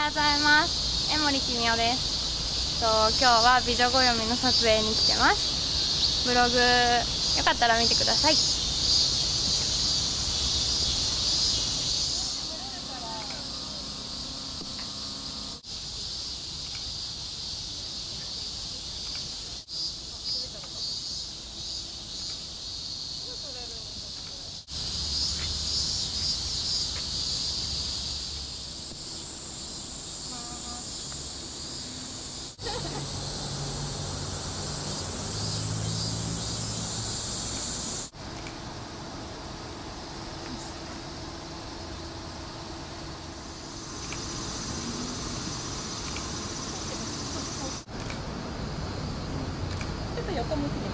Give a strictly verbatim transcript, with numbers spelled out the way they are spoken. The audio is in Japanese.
ようございます。江森君代です。と今日は美女暦の撮影に来てます。ブログよかったら見てください。 ちょっと横向きで。